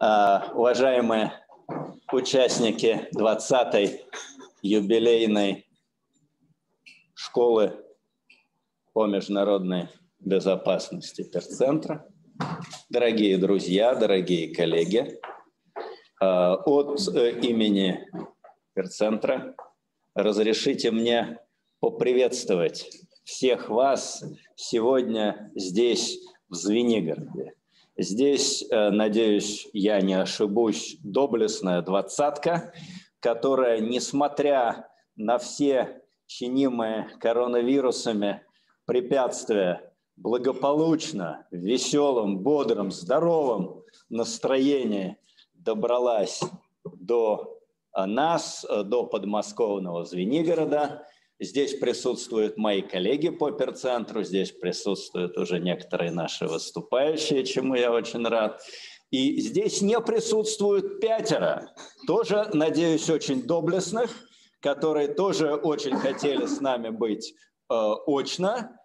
Уважаемые участники 20-й юбилейной школы по международной безопасности Перцентра, дорогие друзья, дорогие коллеги, от имени Перцентра разрешите мне поприветствовать всех вас сегодня здесь, в Звенигороде. Здесь, надеюсь, я не ошибусь, доблестная двадцатка, которая, несмотря на все чинимые коронавирусами препятствия, благополучно, в веселом, бодром, здоровом настроении добралась до нас, до подмосковного Звенигорода. Здесь присутствуют мои коллеги по Перцентру, здесь присутствуют уже некоторые наши выступающие, чему я очень рад. И здесь не присутствуют 5, тоже, надеюсь, очень доблестных, которые тоже очень хотели с нами быть очно,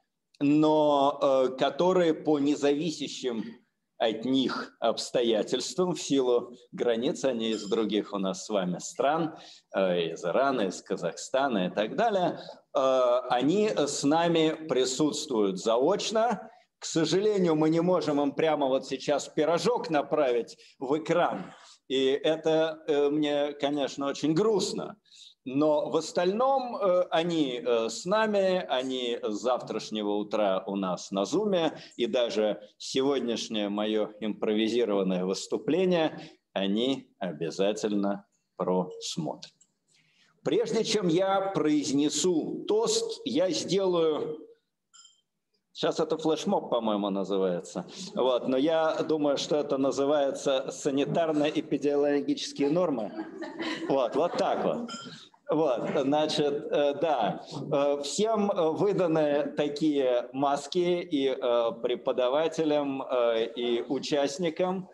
но которые по независящим от них обстоятельствам, в силу границ, они из других у нас с вами стран, из Ирана, из Казахстана и так далее, они с нами присутствуют заочно. К сожалению, мы не можем им прямо вот сейчас пирожок направить в экран, и это мне, конечно, очень грустно. Но в остальном они с нами, они с завтрашнего утра у нас на Зуме, и даже сегодняшнее мое импровизированное выступление они обязательно просмотрят. Прежде чем я произнесу тост, я сделаю... Сейчас это флешмоб, по-моему, называется. Вот, но я думаю, что это называется санитарно-эпидемиологические нормы. Вот так вот. Вот, значит, да, всем выданы такие маски и преподавателям, и участникам.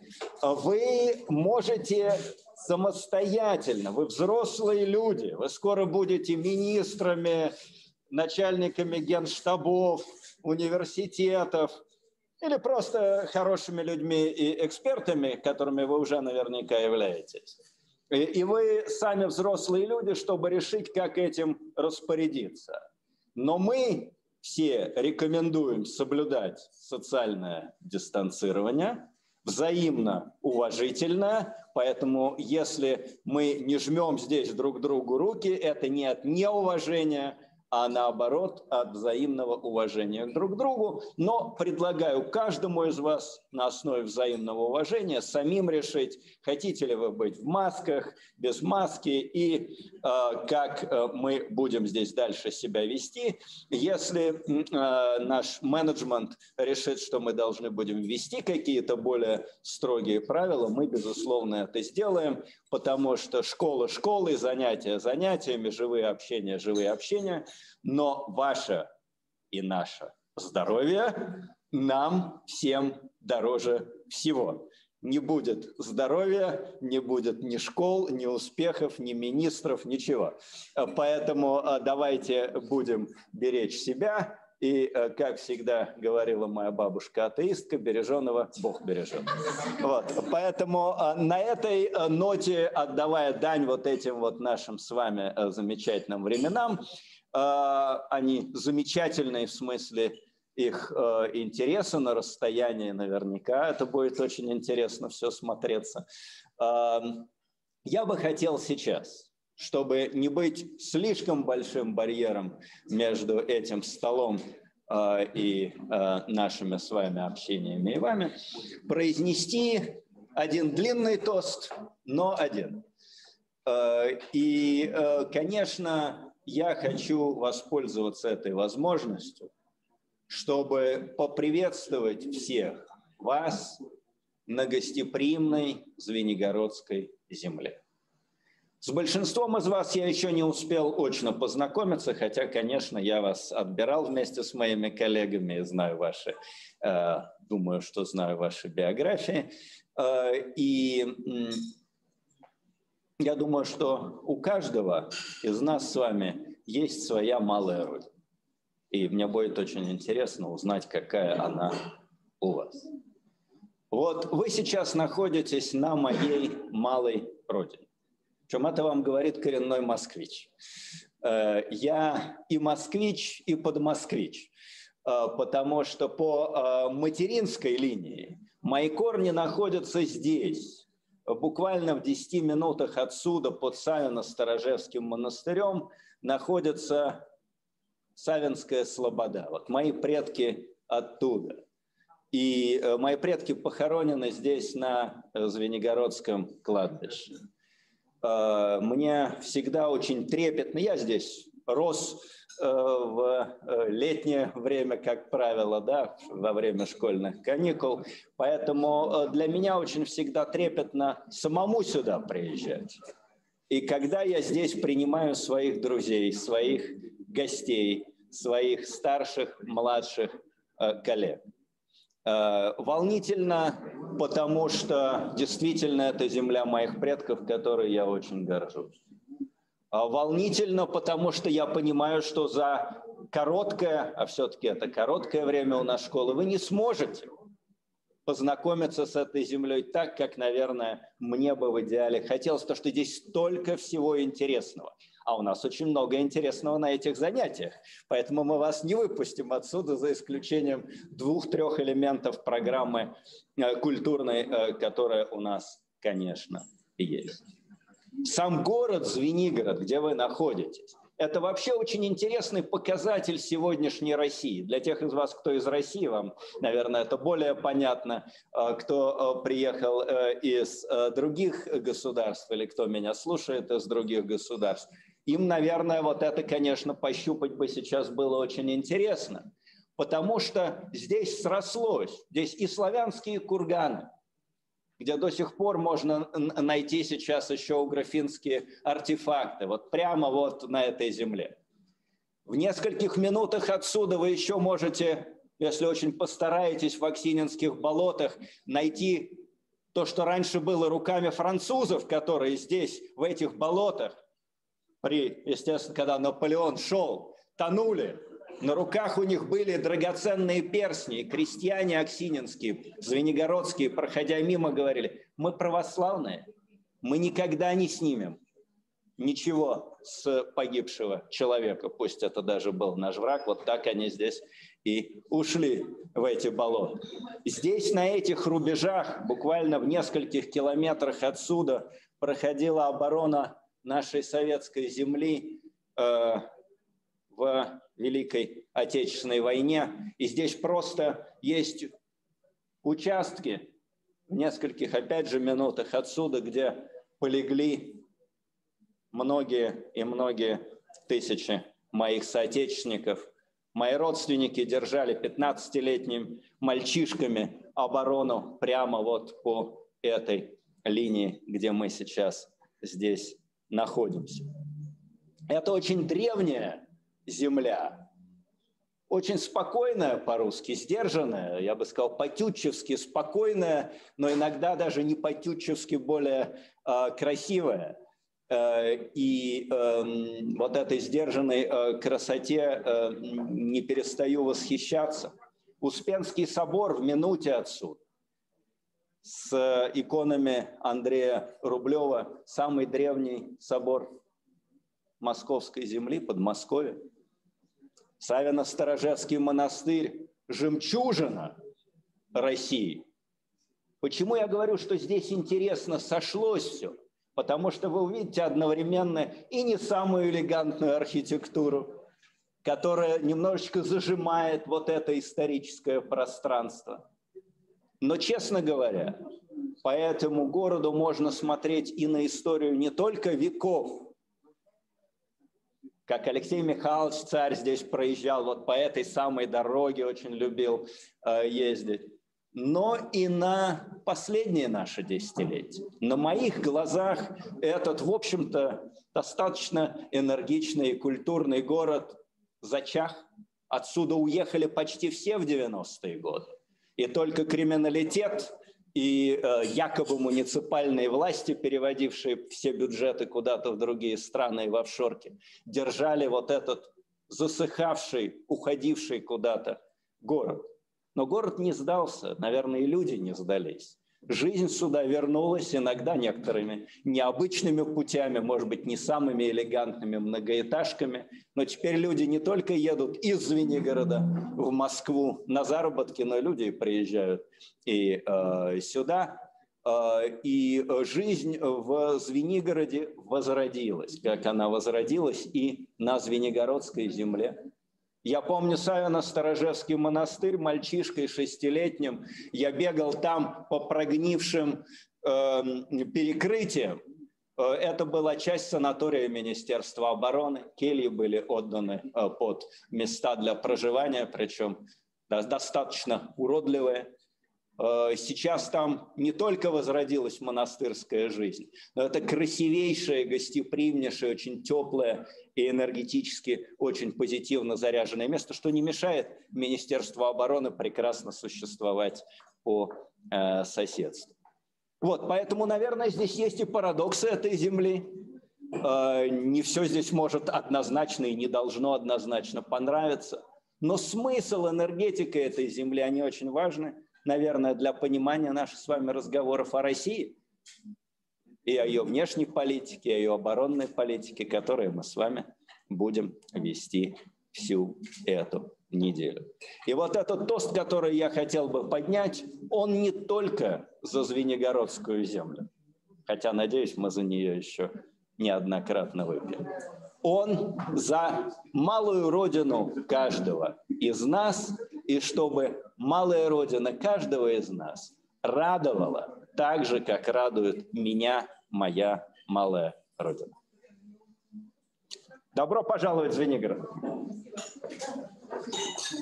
Вы можете самостоятельно, вы взрослые люди, вы скоро будете министрами, начальниками генштабов, университетов или просто хорошими людьми и экспертами, которыми вы уже наверняка являетесь. И вы сами взрослые люди, чтобы решить, как этим распорядиться. Но мы все рекомендуем соблюдать социальное дистанцирование, взаимно уважительно. Поэтому если мы не жмем здесь друг другу руки, это не от неуважения, а наоборот от взаимного уважения друг к другу. Но предлагаю каждому из вас на основе взаимного уважения самим решить, хотите ли вы быть в масках, без маски и как мы будем здесь дальше себя вести. Если наш менеджмент решит, что мы должны будем ввести какие-то более строгие правила, мы, безусловно, это сделаем, потому что школа школой, занятия занятиями, живые общения, но ваше и наше здоровье нам всем дороже всего. Не будет здоровья, не будет ни школ, ни успехов, ни министров, ничего. Поэтому давайте будем беречь себя. И, как всегда говорила моя бабушка-атеистка, береженого Бог бережет. Вот. Поэтому на этой ноте, отдавая дань вот этим вот нашим с вами замечательным временам, они замечательные в смысле их интереса на расстоянии наверняка. Это будет очень интересно все смотреться. Я бы хотел сейчас, чтобы не быть слишком большим барьером между этим столом и нашими с вами общениями и вами, произнести один длинный тост, но один. И, конечно, я хочу воспользоваться этой возможностью, чтобы поприветствовать всех вас на гостеприимной Звенигородской земле. С большинством из вас я еще не успел очно познакомиться, хотя, конечно, я вас отбирал вместе с моими коллегами, знаю ваши, думаю, что знаю ваши биографии. И я думаю, что у каждого из нас с вами есть своя малая родина. И мне будет очень интересно узнать, какая она у вас. Вот вы сейчас находитесь на моей малой родине. Причем это вам говорит коренной москвич. Я и москвич, и подмосквич, потому что по материнской линии мои корни находятся здесь. Буквально в 10 минутах отсюда, под Савино-Сторожевским монастырем, находится Савинская слобода. Вот мои предки оттуда. И мои предки похоронены здесь, на Звенигородском кладбище. Мне всегда очень трепетно. Я здесь рос в летнее время, как правило, да, во время школьных каникул. Поэтому для меня очень всегда трепетно самому сюда приезжать. И когда я здесь принимаю своих друзей, своих гостей, своих старших, младших коллег. Волнительно, потому что действительно это земля моих предков, которой я очень горжусь. Волнительно, потому что я понимаю, что за короткое, а все-таки это короткое время у нас школы, вы не сможете познакомиться с этой землей так, как, наверное, мне бы в идеале хотелось, потому что здесь столько всего интересного. А у нас очень много интересного на этих занятиях. Поэтому мы вас не выпустим отсюда, за исключением 2-3 элементов программы культурной, которая у нас, конечно, есть. Сам город Звенигород, где вы находитесь, это вообще очень интересный показатель сегодняшней России. Для тех из вас, кто из России, вам, наверное, это более понятно, кто приехал из других государств или кто меня слушает из других государств. Им, наверное, вот это, конечно, пощупать бы сейчас было очень интересно, потому что здесь срослось, здесь и славянские курганы, где до сих пор можно найти сейчас еще угрофинские артефакты, вот прямо вот на этой земле. В нескольких минутах отсюда вы еще можете, если очень постараетесь, в Аксининских болотах найти то, что раньше было руками французов, которые здесь, в этих болотах, естественно, когда Наполеон шел, тонули. На руках у них были драгоценные перстни. И крестьяне аксининские, звенигородские, проходя мимо, говорили: мы православные, мы никогда не снимем ничего с погибшего человека. Пусть это даже был наш враг, вот так они здесь и ушли в эти болота. Здесь, на этих рубежах, буквально в нескольких километрах отсюда, проходила оборона нашей советской земли в Великой Отечественной войне. И здесь просто есть участки в нескольких, опять же, минутах отсюда, где полегли многие и многие тысячи моих соотечественников. Мои родственники держали 15-летними мальчишками оборону прямо вот по этой линии, где мы сейчас здесь находимся. Это очень древняя земля, очень спокойная по-русски, сдержанная, я бы сказал, по-тютчевски спокойная, но иногда даже не по-тютчевски более красивая. И вот этой сдержанной красоте не перестаю восхищаться. Успенский собор в минуте отсюда, с иконами Андрея Рублева, самый древний собор Московской земли, Подмосковья. Савино-Сторожевский монастырь, жемчужина России. Почему я говорю, что здесь интересно сошлось все? Потому что вы увидите одновременно и не самую элегантную архитектуру, которая немножечко зажимает вот это историческое пространство. Но, честно говоря, по этому городу можно смотреть и на историю не только веков, как Алексей Михайлович Царь здесь проезжал, вот по этой самой дороге очень любил ездить, но и на последние наши десятилетия. На моих глазах этот, в общем-то, достаточно энергичный и культурный город зачах. Отсюда уехали почти все в 90-е годы. И только криминалитет и якобы муниципальные власти, переводившие все бюджеты куда-то в другие страны и в офшорки, держали вот этот засыхавший, уходивший куда-то город. Но город не сдался, наверное, и люди не сдались. Жизнь сюда вернулась иногда некоторыми необычными путями, может быть, не самыми элегантными многоэтажками, но теперь люди не только едут из Звенигорода в Москву на заработки, но люди приезжают и сюда. И жизнь в Звенигороде возродилась, как она возродилась и на Звенигородской земле. Я помню Савино-Сторожевский монастырь, мальчишкой 6-летним. Я бегал там по прогнившим перекрытиям. Это была часть санатория Министерства обороны. Кельи были отданы под места для проживания, причем достаточно уродливые. Сейчас там не только возродилась монастырская жизнь, но это красивейшее, гостеприимнейшее, очень теплое и энергетически очень позитивно заряженное место, что не мешает Министерству обороны прекрасно существовать по соседству. Вот, поэтому, наверное, здесь есть и парадоксы этой земли. Не все здесь может однозначно и не должно однозначно понравиться. Но смысл, энергетика этой земли, они очень важны, наверное, для понимания наших с вами разговоров о России и о ее внешней политике, и о ее оборонной политике, которые мы с вами будем вести всю эту неделю. И вот этот тост, который я хотел бы поднять, он не только за Звенигородскую землю, хотя, надеюсь, мы за нее еще неоднократно выпьем. Он за малую родину каждого из нас, и чтобы малая родина каждого из нас радовала так же, как радует меня моя малая родина. Добро пожаловать в Звенигород!